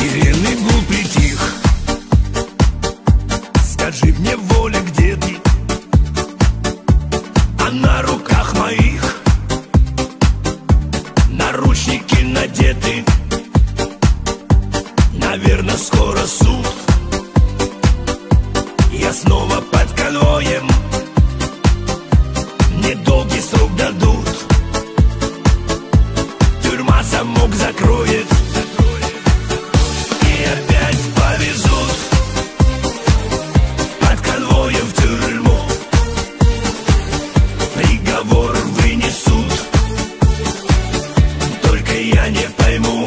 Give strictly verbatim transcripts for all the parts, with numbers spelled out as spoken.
Сиренный гул притих. Скажи мне, воля, где ты? А на руках моих наручники надеты. Наверно, скоро суд. Я снова под конвоем. Мне долгий срок дадут. Тюрьма замок закроет. И опять повезут под конвоем в тюрьму. Приговор вынесут. Только я не пойму,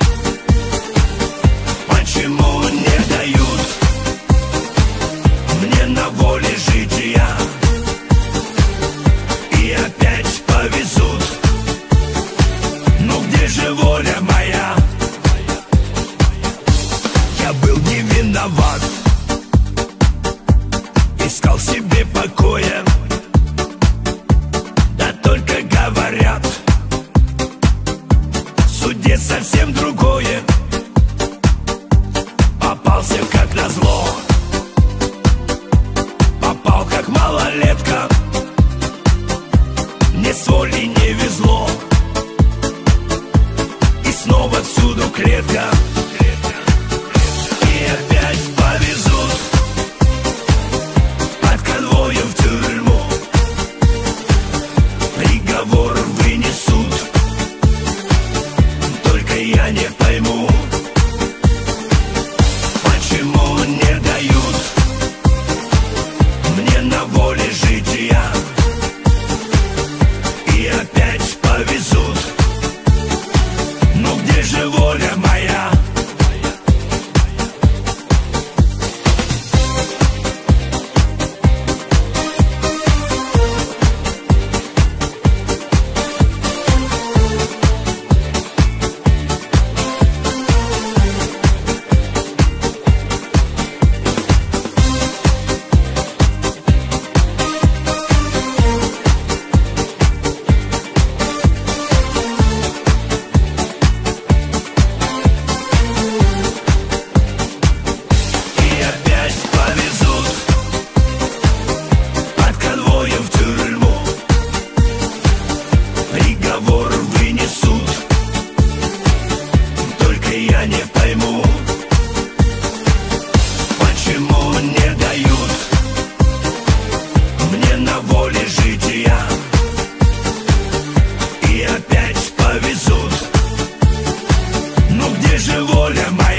почему не дают мне на воле жития. И опять повезут. Ну где же воля моя? Я был не виноват, искал себе покоя. Да только говорят, в суде совсем другое. Попался как назло, попал как малолетка. Мне с волей не везло. И снова всюду клетка. И опять повезут под конвоем в тюрьму. Приговор вынесут. Только я не пойму, почему не дают мне на воле жития. И опять повезут. Ну где же воля моя? Приговор вынесут. Только я не пойму, почему не дают мне на воле жития. И опять повезут. Ну где же воля моя?